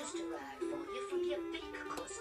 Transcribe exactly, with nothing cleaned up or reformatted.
just arrived for you from your big cousin.